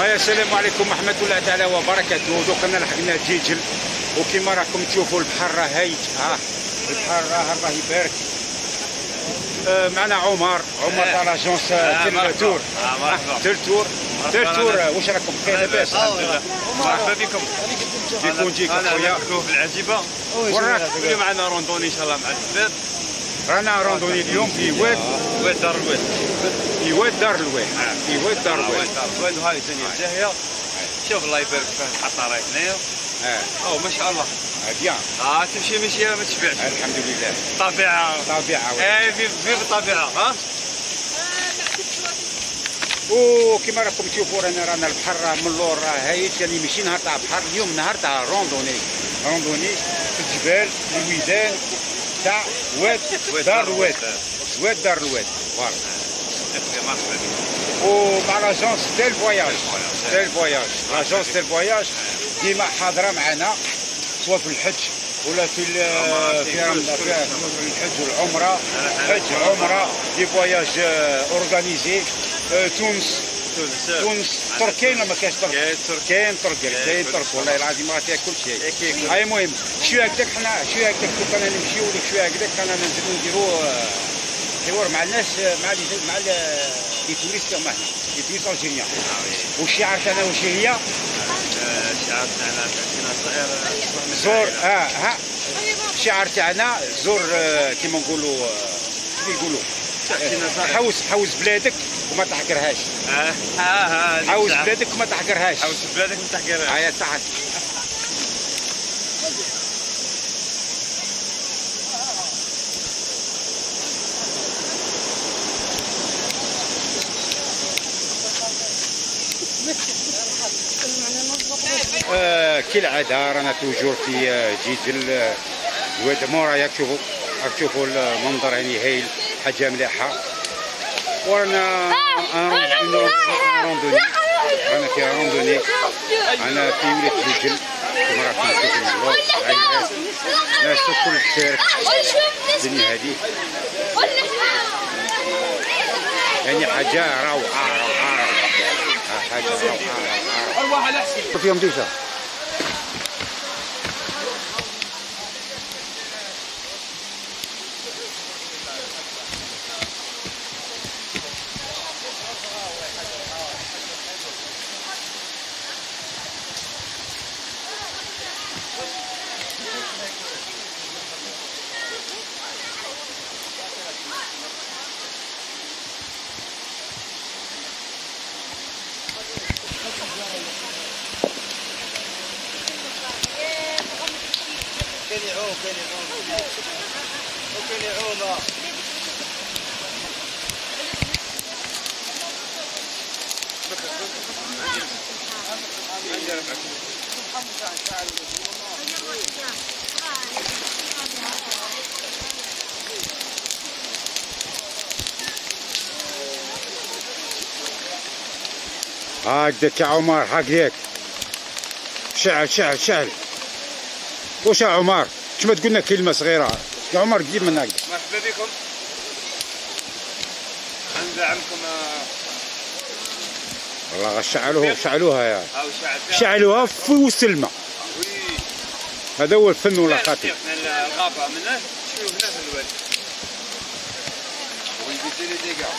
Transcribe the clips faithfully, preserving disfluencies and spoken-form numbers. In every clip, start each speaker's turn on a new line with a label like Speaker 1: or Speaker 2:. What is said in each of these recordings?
Speaker 1: هيا السلام عليكم ورحمة الله تعالى وبركاته. دوكا لحقنا جيجل وكما راكم تشوفوا البحر راه هايج، ها البحر راه الله يبارك. آه معنا عمر عمر تاع لاجونس تيل تور تيل تور تيل تور. واش راكم بخير لاباس؟
Speaker 2: مرحبا بكم.
Speaker 1: جيكم جيكم خويا
Speaker 2: في العجيبه.
Speaker 1: وراك
Speaker 2: اليوم معنا روندوني ان شاء الله مع الشباب.
Speaker 1: رانا روندوني اليوم في واد
Speaker 2: واد دار الواد
Speaker 1: في واد دار الواد في واد دار الواد.
Speaker 2: واد هاي الدنيا زاهيه. شوف الله يبارك فيه الحطه راهي هنايا.
Speaker 1: اه
Speaker 2: او ما شاء الله.
Speaker 1: بيان.
Speaker 2: اه تمشي مشيه ما تشبعش.
Speaker 1: الحمد لله.
Speaker 2: طبيعه
Speaker 1: طبيعه.
Speaker 2: اي في في الطبيعه. ها
Speaker 1: وكما راكم تشوفوا رانا رانا البحر راه من اللور راه هايج، يعني ماشي نهار تاع بحر، اليوم نهار تاع روندوني روندوني في الجبال الويدان تاع واد دار الواد واد دار الواد. فوالا
Speaker 2: مرحبا بك.
Speaker 1: ومع لاجونس تيل فواياج تيل فواياج لاجونس تيل فواياج ديما حاضره معنا سواء في الحج ولا في في في الحج والعمره، حج عمره دي فواياج اورغانيزي. تونس تونس ترك كاين ولا ما كاينش ترك؟ كاين ترك كاين ترك والله العظيم راه فيها كل شيء. هاي المهم شويه هكذاك حنا شويه هكذاك دوك انا نمشيو لك شويه هكذاك انا ننزلو نديرو حوار مع الناس مع لي مع لي توريست هما هنا لي توريست الجيريان. والشعار تاعنا واش هي؟
Speaker 2: الشعار تاعنا تاعنا صغير
Speaker 1: زور اه ها الشعار تاعنا زور كيما نقولوا كيف يقولوا حوس حوس بلادك وما تحقرهاش.
Speaker 2: اه اه
Speaker 1: حوس بلادك وما تحقرهاش.
Speaker 2: حوس بلادك وما تحقرهاش.
Speaker 1: هيا صحت. آه كالعادة رانا توجور في آه جيجل واد مورايا. تشوفوا راك تشوفوا المنظر يعني هايل، حاجة مليحة. ورانا روندوني رانا في روندوني انا في ولاد جيجل كما راكم تشوفوا الناس الناس الكل تشارك الدنيا هذه، يعني حاجة روعة روعة حاجة روعة روعة فيهم دوسة.
Speaker 3: كاين يعوم كاين يعوم وكاين يعوم.
Speaker 1: هكذاك يا عمر هكذاك شعل شعل شعل. واش يا عمر كما تقولنا كلمة صغيرة يا عمر قريب من هكذا.
Speaker 2: مرحبا بكم. ندعمكم.
Speaker 1: والله شعلوها شعلوها يا
Speaker 2: شعل
Speaker 1: شعلوها في وسط الماء. هذا هو الفن ولا خاطر.
Speaker 2: الغابة منه شوفوا هنا في الواد. ويدير لي ديكا.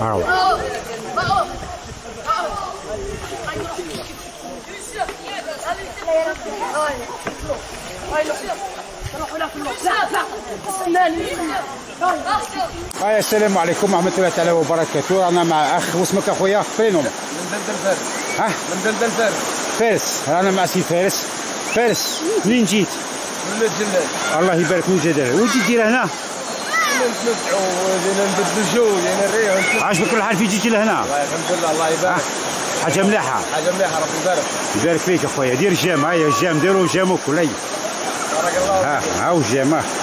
Speaker 1: هاو هاي السلام عليكم ورحمة الله تعالى وبركاته. أنا مع أخ واسمك أخويا فينهم؟
Speaker 3: من دلدل فارس.
Speaker 1: ها؟
Speaker 3: من دلدل فارس.
Speaker 1: فارس. أنا مع سي فارس. فارس منين جيت؟
Speaker 3: من الجلال.
Speaker 1: الله يبارك من جدال. وين جيت دير هنا؟
Speaker 3: نتمتعوا جينا نبدلوا جو جينا نريحوا.
Speaker 1: عاجبك الحال في جيتي لهنا؟
Speaker 3: الحمد لله الله يبارك.
Speaker 1: حاجة مليحة.
Speaker 3: حاجة مليحة ربي يبارك.
Speaker 1: يبارك فيك أخويا. دير الجام. هيا الجام ديروا جامك ولا
Speaker 3: بارك الله.
Speaker 1: ها هاو الجام. ها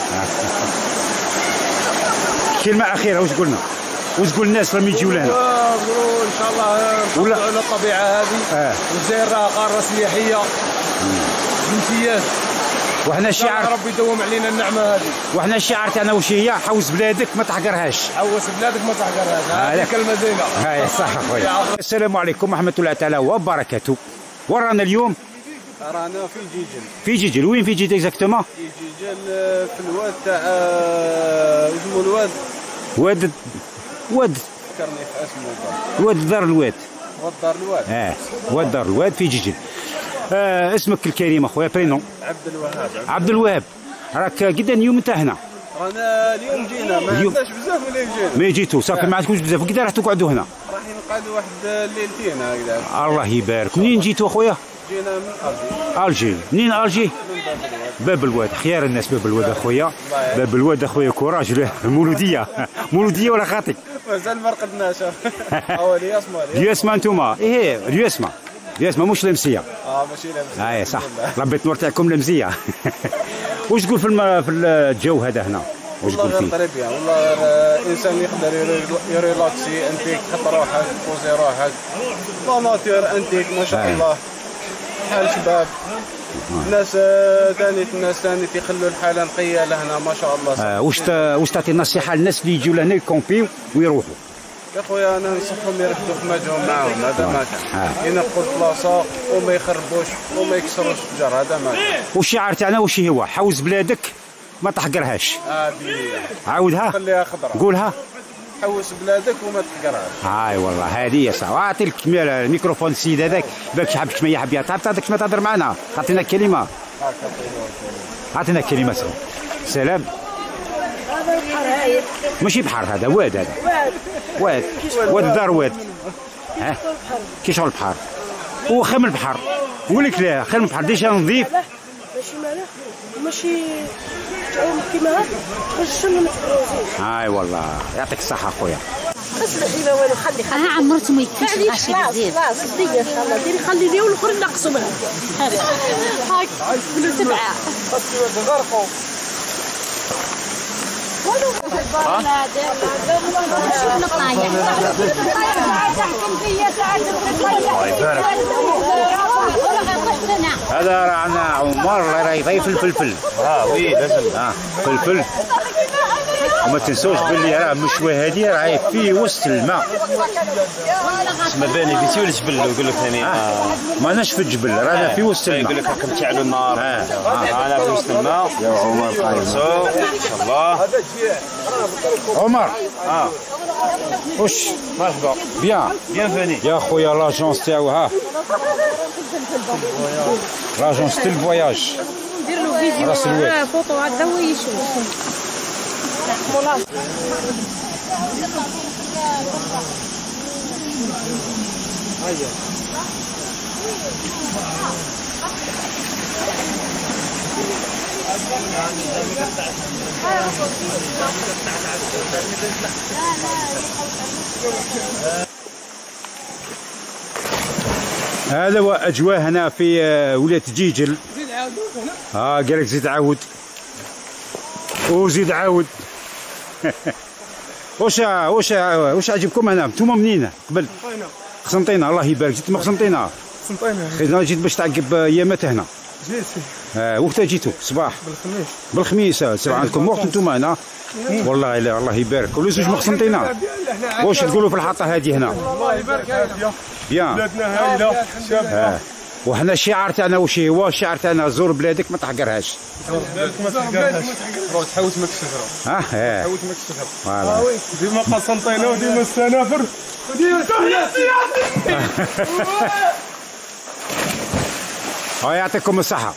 Speaker 1: كلمة أخيرة واش قلنا؟ واش تقول الناس راهم يجيو لهنا؟
Speaker 3: نقولوا إن شاء الله نحافظوا على الطبيعة هذه.
Speaker 1: اه.
Speaker 3: والجزائر راها قارة سياحية بامتياز.
Speaker 1: وحنا الشعار
Speaker 3: ربي يدوم علينا النعمة هذه.
Speaker 1: وحنا الشعار تاعنا واش هي؟ حوس بلادك ما تحقرهاش.
Speaker 3: حوس بلادك ما تحقرهاش. هذه كلمة زينة.
Speaker 1: هاي صح أخويا. السلام عليكم ورحمة الله تعالى وبركاته. ورانا اليوم؟
Speaker 3: رانا في جيجل.
Speaker 1: في جيجل. وين في جيجل اكزاكتومون؟
Speaker 3: في جيجل في الواد تاع اسمه الواد.
Speaker 1: واد واد
Speaker 3: فكرني في اسمه.
Speaker 1: واد دار الواد.
Speaker 3: واد دار الواد.
Speaker 1: اه واد دار الواد في جيجل. آه اسمك الكريم اخويا برينو؟
Speaker 3: عبد الوهاب.
Speaker 1: عبد الوهاب. راك قدا اليوم انت هنا؟
Speaker 3: رانا اليوم جينا ما
Speaker 1: اليوم.
Speaker 3: عندناش بزاف ملي جينا.
Speaker 1: ما جيتوا صافي ما عندكمش بزاف. وكذا راح تقعدوا هنا؟
Speaker 3: راح نقعدوا واحد الليلتين هكذا.
Speaker 1: الله يبارك. منين جيتوا اخويا؟
Speaker 3: جينا من الجي.
Speaker 1: الجي. منين الجي؟
Speaker 3: من باب الواد.
Speaker 1: باب الواد. خيار الناس باب الواد اخويا. باب الواد اخويا كوراج. مولوديه مولوديه ولا خاطئ؟
Speaker 3: مازال ما رقدناش. هو الياسما.
Speaker 1: الياسما انتوما. ايه الياسما. الياسما مش لمسيه.
Speaker 3: اه ماشي لمسيه.
Speaker 1: اي صح. ربي تنور تاعكم لمزيه. واش تقول في الم... في الجو هذا هنا؟ واش تقول
Speaker 3: والله
Speaker 1: فيه؟
Speaker 3: غير طريب والله الانسان يقدر يريلاكسي انتيك تحط روحك تبوزي روحك لا ناتير انتيك ما شاء الله. حال شباب الناس ثاني الناس ثاني تيخلوا الحاله نقيه لهنا ما شاء الله.
Speaker 1: آه واش واش تعطي نصيحه للناس اللي يجيو لهنا يكومبيو ويروحوا؟
Speaker 3: يا خويا انا ننصحهم يركزوا في مجههم معاهم. هذا ما كان ينقوا البلاصه وما يخربوش وما يكسروش الشجر. هذا ما كان.
Speaker 1: والشعار تاعنا واش هو؟ حوز بلادك ما تحقرهاش.
Speaker 3: هذه
Speaker 1: عاودها.
Speaker 3: خليها خضراء.
Speaker 1: قولها.
Speaker 3: حوس بلادك وما تحقرهاش.
Speaker 1: هاي والله هذه يا صاحبي. اعطي لك الميكروفون السيد هذاك بالك حاب كما يحب يتعب تعطيك ما تهضر معنا. اعطينا كلمه. اعطينا كلمه سلام. سلام.
Speaker 4: هذا البحر هاي.
Speaker 1: ماشي بحر هذا واد. هذا واد. واد دار واد. ها كي شغل البحر هو خير من البحر. نقول لك لا خير من البحر ديجا نظيف.
Speaker 4: ماشي مالح ماشي تعوم كيما هكا تخرج الشمس ما تفرزيش.
Speaker 1: هاي والله يعطيك الصحة أخويا.
Speaker 4: اصلحي ما والو خلي خلي.
Speaker 5: أنا عمرته ما يكفيش الغاشي بزاف.
Speaker 4: خلاص خلاص ديري ان شاء الله ديري خلي لي والاخر نقصوا منها. هاك كل سبعة.
Speaker 3: غرقوا.
Speaker 1: هذا رانا عمر راه يضيف الفلفل.
Speaker 3: اه وي لازم.
Speaker 1: اه فلفل. وما تنسوش باللي راه المشوى هذه راهي في وسط الماء.
Speaker 2: اسمه بانيفيسي ولا جبل يقول لك ثاني؟
Speaker 1: آه. ماناش في الجبل رانا في وسط الماء.
Speaker 2: يقول لك راكم تشعلوا النار.
Speaker 1: آه. آه.
Speaker 2: انا في وسط الماء.
Speaker 1: يا عمر
Speaker 2: ان شاء الله.
Speaker 1: عمر.
Speaker 2: اه
Speaker 1: وش
Speaker 2: مرحبا.
Speaker 1: بيان
Speaker 2: بيان فاني.
Speaker 1: يا خويا لاجونس تاعو ها. لاجونس تاع الفواياج.
Speaker 4: ندير له فيديو
Speaker 1: راس الواد.
Speaker 4: فوطو هذا هو يشوف.
Speaker 1: هذا هو اجواء هنا في ولايه جيجل. ها قال لك زيد عاود وزيد عاود. واش واش واش عجبكم هنا؟ نتوما منين قبل؟ قسنطينه. الله يبارك. جيت من قسنطينه. قسنطينه. جيت باش تعقب ايامات هنا.
Speaker 3: جيت.
Speaker 1: اه وقتها جيتوا صباح؟
Speaker 3: بالخميس.
Speaker 1: بالخميس. سبعة عندكم وقت نتوما هنا. والله لا الله يبارك. ولا زوج من قسنطينه. واش تقولوا في الحاطه هذه هنا؟
Speaker 3: الله يبارك عافيه.
Speaker 1: بيان.
Speaker 3: بلادنا هايله شابه.
Speaker 1: وحنا الشعار تاعنا واش هو؟ الشعار تاعنا زور بلادك ما تحقرهاش.
Speaker 3: زور بلادك ما تحقرهاش. تحوس ما تكسفها.
Speaker 1: اه اه
Speaker 3: تحوس ما تكسفها.
Speaker 1: فوالا.
Speaker 3: ديما قسنطينه وديما السنافر وديما
Speaker 1: اه يعطيكم الصحة.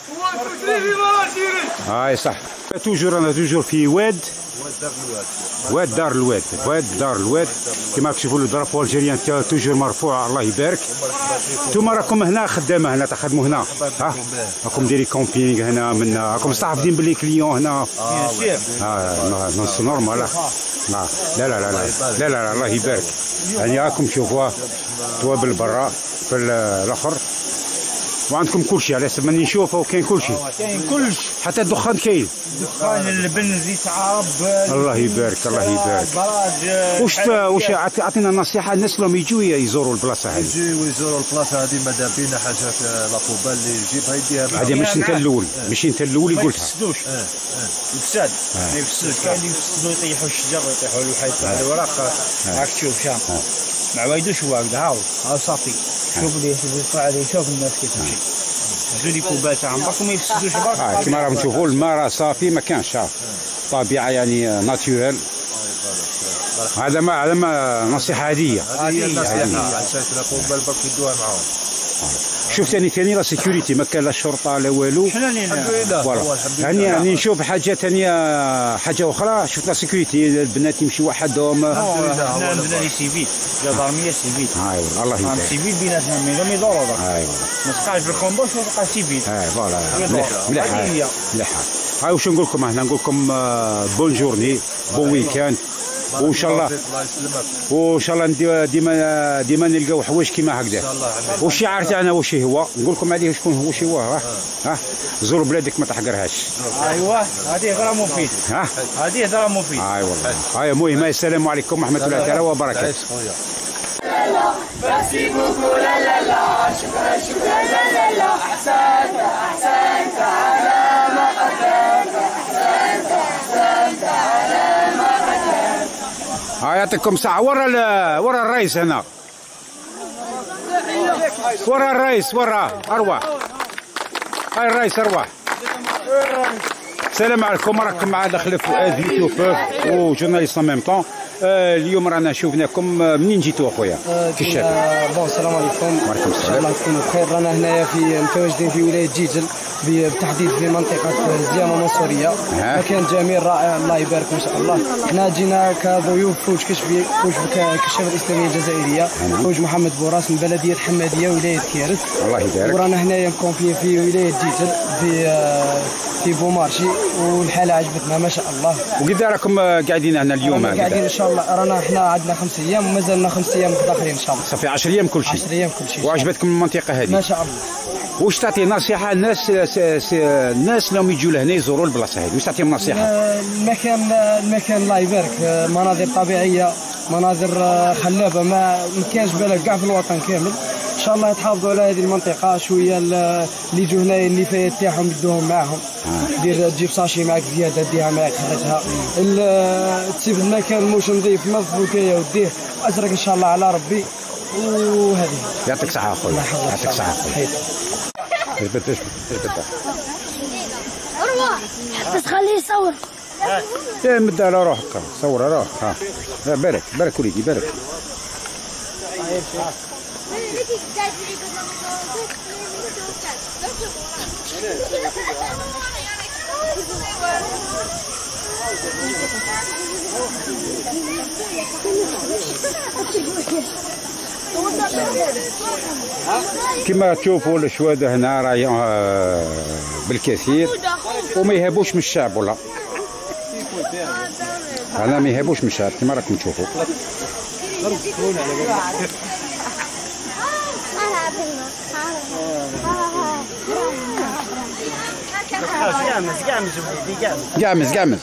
Speaker 1: هاي صح. توجور انا توجور في واد واد دار الواد واد دار الواد كما راكم تشوفوا الدرابو الجيريان توجور مرفوع الله يبارك. نتوما راكم هنا خدامه هنا تخدموا هنا ها راكم دايرين كومبينغ هنا من راكم مستحفظين باللي كليون هنا اه نص نورمال لا لا لا لا لا لا الله يبارك. يعني راكم تشوفوها توابل برا في الاخر وعندكم كل شيء على حسب ماني نشوفه وكاين كل شيء.
Speaker 6: كاين كلش
Speaker 1: حتى الدخان كاين.
Speaker 6: الدخان اللبن زيت عرب
Speaker 1: الله يبارك الله يبارك. واش واش عطينا نصيحه الناس اللي يجوا يزوروا البلاصه هذه.
Speaker 7: يجيو يزوروا البلاصه هذه ماذا بينا حاجات لاكوبال اللي يجيبها يديها.
Speaker 1: هذه ماشي انت الاول ماشي انت الاول اللي قلتها.
Speaker 6: ما يفسدوش الفساد ما يفسدوش. كاين اللي يفسدوا يطيحوا الشجر ويطيحوا الحيط على الوراق راك تشوف شام ما عوايدوش هو هكذا هاو هاو صافي. شوف اللي يطلع عليه شوف الناس كيف تمشي زولي كوبات تاعهم برك ما يفسدوش برك.
Speaker 1: اه كما راكم تشوفوا الماء راه صافي ما كانش طبيعه يعني ناتوريل. هذا ما هذا ما نصيحه عاديه.
Speaker 7: هذه النصيحه عشان لاكوبال برك يدوها معاهم.
Speaker 1: شوف ثاني ثاني لا سيكوريتي ما كان لا شرطه لا والو.
Speaker 6: حنا اللي
Speaker 1: فوالا يعني يعني نشوف حاجه ثانيه حاجه اخرى شوف لا سيكوريتي البنات يمشيو وحدهم.
Speaker 6: حنا عندنا لي سيفيل جدارميه سيفيل.
Speaker 1: اي والله الله يبارك.
Speaker 6: سيفيل بيناتنا مي يدوروا برك.
Speaker 1: اي
Speaker 6: ما تبقاش بالكومبوش وتبقى سيفيل.
Speaker 1: اي فوالا مليح مليح مليح. هاي واش نقول لكم هنا نقول لكم بون جورني بون ويكاند وان شاء الله وان شاء الله ديما ديما نلقاو حوايج كيما هكذا. والشعار تاعنا واش هو؟ نقول لكم عليه شكون هو واش هو ها ها زور بلادك ما تحقرهاش.
Speaker 6: ايوا هذه هضره مفيد
Speaker 1: ها
Speaker 6: هذه هضره مفيد.
Speaker 1: اي والله. هاي المهم السلام عليكم ورحمه الله تعالى وبركاته.
Speaker 8: ميرسي بوكو لا لا لا شكرا شكرا لا لا لا احسنت احسنت على ما قدمت احسنت احسنت على ما قدمت.
Speaker 1: ها يعطيكم الصحة. ورا ورا الرئيس هنا ورا الرئيس ورا اروح. هاي الرئيس اروح. السلام عليكم راكم مع داخل فؤاد يوتيوبر وجورناليست ان ميم طون. اليوم رانا شوفناكم منين جيتوا اخويا؟ كي شايف؟
Speaker 9: بون السلام عليكم.
Speaker 1: وعليكم السلام.
Speaker 9: ان شاء الله تكونوا بخير. رانا هنايا في متواجدين في ولايه جيجل بالتحديد في منطقه زيامه منصوريه. مكان جميل رائع الله يبارك ما شاء الله. حنا جينا كضيوف فوج كشفي فوج كالشباب الاسلاميه الجزائريه فوج محمد بوراس من بلديه حماديه ولايه كيرت.
Speaker 1: الله يبارك.
Speaker 9: ورانا هنايا مكونفين في ولايه جيجل في في بومارشي والحاله عجبتنا ما شاء الله.
Speaker 1: وكذا راكم قاعدين هنا اليوم؟
Speaker 9: قاعدين ان شاء الله رانا احنا عندنا خمس ايام ومازال لنا خمس ايام اخرين ان شاء الله.
Speaker 1: صافي عشر ايام كل شيء.
Speaker 9: عشر ايام كل شيء.
Speaker 1: وعجبتكم المنطقه هذه؟
Speaker 9: ما شاء الله.
Speaker 1: واش تعطي نصيحه الناس الناس اللي يجوا لهنا يزوروا البلاصه هذه واش تعطيهم نصيحه؟
Speaker 9: المكان المكان الله يبارك مناظر طبيعيه مناظر خلابه ما ما كانش بالك كاع في الوطن كامل. ان شاء الله يتحافظوا على هذه المنطقه شويه اللي يجوا هنا النفايات تاعهم يدوهم معاهم. دير تجيب ساشي معك زياده ديها معك خرجها. تسيب المكان موش نظيف نظفوا كيا وديه ازرق ان شاء الله على ربي. وهذه
Speaker 1: يعطيك الصحه اخويا. يعطيك الصحه اخويا. اثبت اثبت اثبت
Speaker 4: اروح بس خليه يصور.
Speaker 1: يا مد على روحك صور روح. ها بارك بارك وليدي بارك. كما تشوفوا الشواده هنا راهي بالكثير وما يهابوش من الشعب ولا انا ما يهابوش من الشعب كما راكم تشوفوا.
Speaker 6: قامز قامز وليدي قامز
Speaker 1: قامز قامز.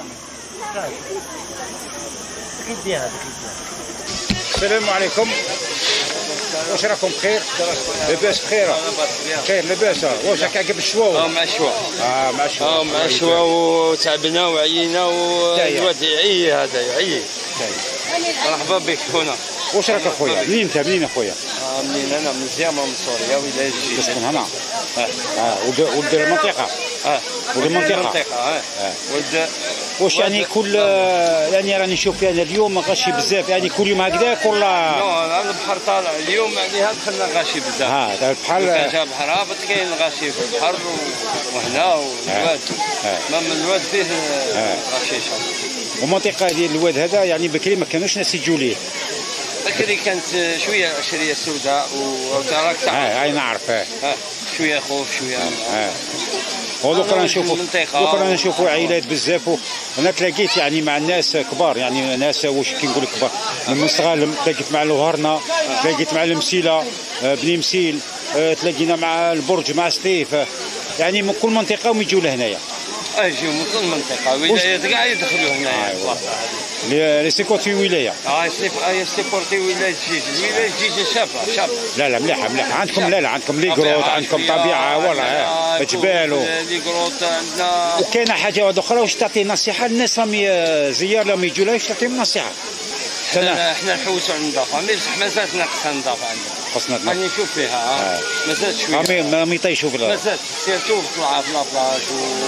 Speaker 1: السلام عليكم. واش راكم بخير؟ لاباس بخير؟ بخير لاباس. واش راك عقب الشوا؟
Speaker 2: اه مع الشوا.
Speaker 1: اه مع الشوا.
Speaker 2: اه مع الشوا وتعبنا وعيينا والواد يعي هذا يعي. مرحبا بك هنا.
Speaker 1: واش راك اخويا؟ منين انت منين اخويا؟
Speaker 2: منين انا من زيامه من سوريا ولايه جديده.
Speaker 1: تسكن هنا؟ اه اه ولد ولد المنطقه؟
Speaker 2: اه
Speaker 1: ولد المنطقه؟
Speaker 2: المنطقه اه ولد.
Speaker 1: واش يعني كل يعني راني نشوف يعني اليوم غاشي بزاف يعني كل يوم هكذاك ولا؟
Speaker 2: لا البحر طالع اليوم يعني هاد دخلنا غاشي بزاف.
Speaker 1: ها البحر
Speaker 2: كان جا بحر هابط كاين غاشي في البحر وهنا والواد ما من الواد فيه غشيشه.
Speaker 1: والمنطقه ديال الواد هذا يعني بكري ما كانوش ناس يجوا ليه.
Speaker 2: بكري كانت شويه عشريه سوداء وتراك تعرف.
Speaker 1: اه اي نعرف. اه
Speaker 2: شويه خوف شويه.
Speaker 1: اه ودوك رانا نشوفوا دوك رانا نشوفوا عائلات بزاف. انا تلاقيت يعني مع الناس كبار يعني ناس واش كي نقول لك كبار من مستغالم، تلاقيت مع الوهرنه، تلاقيت مع المسيله بني مسيل، تلاقينا مع البرج مع سطيف، يعني من كل منطقه ويجوا لهنايا.
Speaker 2: يجيو من كل منطقه ولايات كاع يدخلوا هنايا.
Speaker 1: لي سيكورتي ولايه.
Speaker 2: اه سيكورتي ولايه جيج، الولايه جيج شابه شابه.
Speaker 1: لا لا مليحه مليحه عندكم. لا لا عندكم لي كروت، عندكم طبيعه والله جبال
Speaker 2: لي كروت عندنا.
Speaker 1: وكاينه حاجه واحده اخرى، واش تعطي نصيحه للناس راهم زيار لهم يجوا لها، واش تعطيهم نصيحه؟
Speaker 2: احنا احنا نحوسوا على النظافه، مازالت ناقصه النظافه عندنا.
Speaker 1: خصنا
Speaker 2: راني نشوف فيها مازالت شويه.
Speaker 1: ما ما يطيشوا في
Speaker 2: مازالت سيرتو في الطلعه في لابلاج.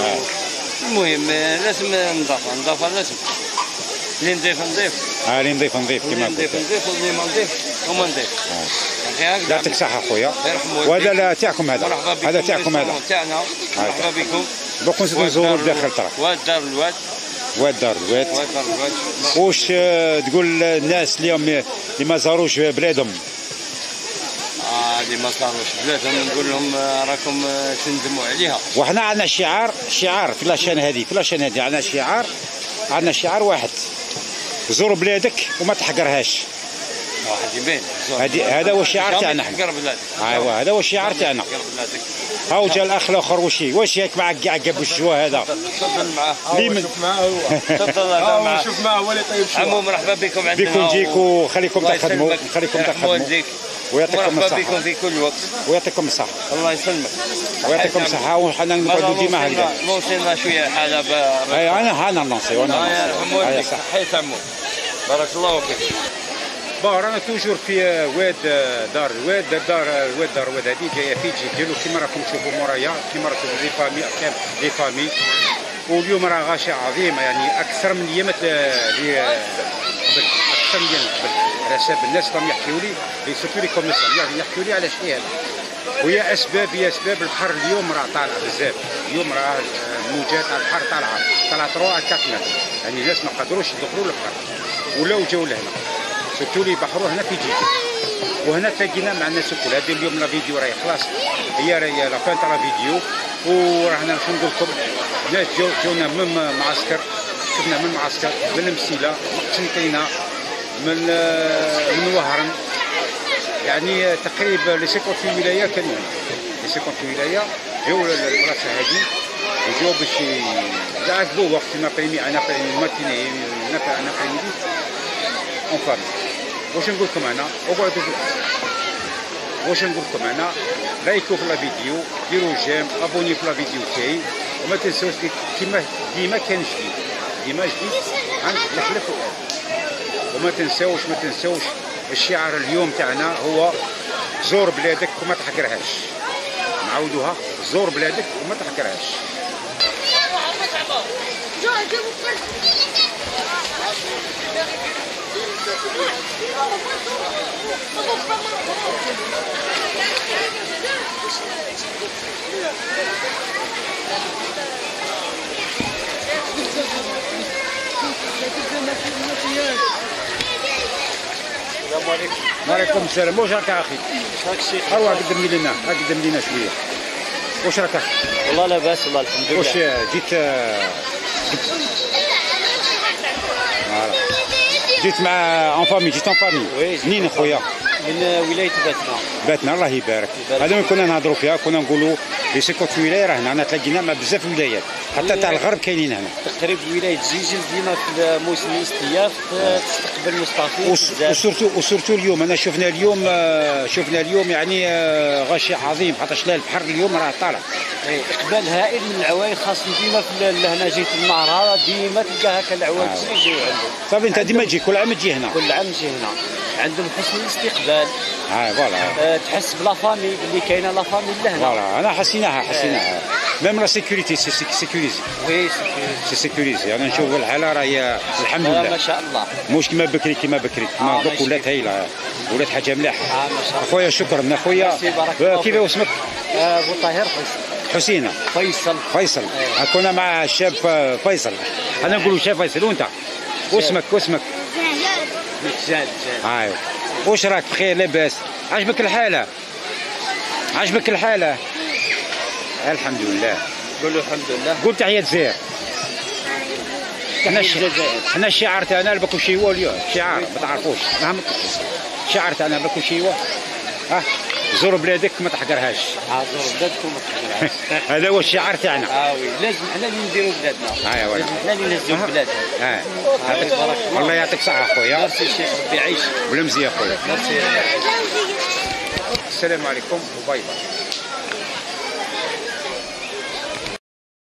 Speaker 2: المهم لازم النظافه النظافه لازم. اللي نضيف نضيف.
Speaker 1: اه اللي نضيف نضيف كما قلت.
Speaker 2: نضيف نضيف واللي ما نضيف وما نضيف.
Speaker 1: يعطيك الصحة خويا. وهذا لا تاعكم هذا. هذا تاعكم هذا.
Speaker 2: تاعنا. مرحبا بكم.
Speaker 1: دوك نزيدو نزورو لداخل طرف.
Speaker 2: واد دار الواد.
Speaker 1: واد دار الواد.
Speaker 2: واد دار الواد.
Speaker 1: واش تقول الناس اليوم اللي ما زاروش بلادهم؟
Speaker 2: اه اللي ما زاروش بلادهم نقول لهم راكم تندموا عليها.
Speaker 1: وحنا عندنا شعار شعار في لاشين هذه في لاشين هذه عندنا شعار عندنا شعار واحد: زور بلادك وما تحقرهاش.
Speaker 2: واحد يبين.
Speaker 1: هذا هو الشعار تاعنا.
Speaker 2: حقر بلادك.
Speaker 1: ايوا هذا هو الشعار تاعنا. هاو جا الاخ الاخر وشي واش هيك معك كاع قاب الشوا هذا.
Speaker 2: تفضل معاه.
Speaker 1: ليمن.
Speaker 3: شوف معاه هو.
Speaker 2: تفضل معاه.
Speaker 3: شوف معاه هو اللي طيب شوا.
Speaker 2: عمو مرحبا بكم عندنا.
Speaker 1: بكم جيكوا خليكم تخدموا خليكم تخدموا. ويعطيكم الصحة.
Speaker 2: مرحبا بكم في كل وقت.
Speaker 1: ويعطيكم الصحة.
Speaker 2: الله يسلمك.
Speaker 1: ويعطيكم الصحة وحنا نقعدوا ديما هكذا.
Speaker 2: نوصلنا شوية حالة.
Speaker 1: اي انا انا نوصي وانا
Speaker 2: نوصي. حيت عمو. بارك الله فيك.
Speaker 1: بون رانا توجور في واد دار الواد دار الواد دار الواد هذه جايه في تجي ديالو كيما راكم تشوفوا مورايا كيما راكم لي فامي لي فامي. واليوم راه غاشي عظيمه يعني اكثر من ايامات اللي قبل اكثر من ايامات قبل. على حساب الناس راهم يحكيوا لي لي سيرتو لي كوميسيون يحكيوا لي على شيء هذا. وهي اسباب هي اسباب البحر اليوم راه طالع بزاف. اليوم راه الموجات تاع البحر طالعه طالعه ثلاثة أربعة متر يعني الناس ما قدروش يدخلوا للبحر ولاو جاو لهنا. سيرتو لي بحروا هنا في جيجي وهنا تلاقينا مع الناس الكل. هذه اليوم لا فيديو راهي خلاص هي راهي لا فان تاع لا فيديو. ورانا شنو نقول لكم ناس جاو جاونا من معسكر شفنا من معسكر من المسيله من قسنطينه من من وهران يعني تقريبا لي سيكون في ولايه كانوا هنا. لي سيكون في ولايه جاو للبلاصه هذه وجاو باش يعذبوا وقت ما بريمي انا بريمي ماتيني انا بريميدي اون فامي. واش نقول لكم انا اقعدوا واش نقول لكم انا لايكوا في لا فيديو ديروا جيم ابوني في لا فيديو تاعي وما تنساوش كيما ديما كان جديد ديما جديد عند الحلف وما تنساوش ما تنساوش الشعار اليوم تاعنا هو زور بلادك وما تحقرهاش. نعاودوها زور بلادك وما تحقرهاش. السلام عليكم. وعليكم السلام. واش راك اخي؟
Speaker 2: هاك الشيخ.
Speaker 1: اروح قدم لي لنا قدم لنا شويه. واش راك اخي؟
Speaker 2: والله لاباس والله الحمد لله.
Speaker 1: واش جيت جيت مع اون فامي جيت اون فامي منين خويا؟
Speaker 2: من ولايه باتنا.
Speaker 1: باتنا الله يبارك. هذا ما كنا نهضروا فيها كنا نقولوا لي سيكونت ولايه راه هنا تلاقينا مع بزاف ولايات حتى تاع الغرب كاينين هنا.
Speaker 2: تقريبا ولايه جيجل ديما في موسم الاستياف تستقبل مستضيفين بزاف.
Speaker 1: وسورتو وسورتو اليوم انا شفنا اليوم شفنا اليوم يعني غاشي عظيم خاطرش البحر اليوم راه طالع.
Speaker 2: اقبال هائل من العوائل خاصه ديما في لهنا جيت النهار ديما تلقى هكا العوائل يجيو عندهم.
Speaker 1: صافي انت ديما تجي كل عام تجي هنا؟
Speaker 2: كل عام نجي هنا عندهم حسن الاستقبال.
Speaker 1: اه فوالا.
Speaker 2: آه تحس بلا فامي اللي كاينه لا فامي لهنا.
Speaker 1: فوالا انا حسيناها حسيناها. ميم لا سيكوريتي سي سيكوريزي.
Speaker 2: وي
Speaker 1: سي سيكوريزي. انا نشوف الحاله راهي الحمد لله.
Speaker 2: ما شاء الله.
Speaker 1: مش كما بكري كما بكري كما دوك ولات هايله ولات حاجه مليحه.
Speaker 2: اه ما شاء الله.
Speaker 1: اخويا شكرا اخويا. كيف اسمك؟
Speaker 2: ابو طاهر فيصل.
Speaker 1: حسينه.
Speaker 2: فيصل.
Speaker 1: فيصل. كنا مع الشاب فيصل. انا نقولوا الشاب فيصل وانت؟ واسمك واسمك؟
Speaker 2: جاد جاد.
Speaker 1: ايوا. واش راك بخير لاباس؟ عجبك الحاله؟ عجبك الحاله؟ الحمد لله.
Speaker 2: قولوا الحمد لله.
Speaker 1: قول تحية الجزائر. حنا حنا الشعار تاعنا باكو شيوا اليوم، شعار ما تعرفوش، الشعار تاعنا باكو شيوا. ها زور بلادك ما تحقرهاش.
Speaker 2: اه زور بلادك وما تحقرهاش.
Speaker 1: هذا هو الشعار تاعنا.
Speaker 2: اه وي لازم حنا اللي نديروا بلادنا.
Speaker 1: ايوا
Speaker 2: لازم حنا اللي نهزوا بلادنا.
Speaker 1: اه يعطيك بارك الله. الله يعطيك الصحة خويا.
Speaker 2: ميرسي الشيخ ربي يعيشك.
Speaker 1: بلا مزيان خويا.
Speaker 2: ميرسي.
Speaker 1: السلام عليكم وباي باي.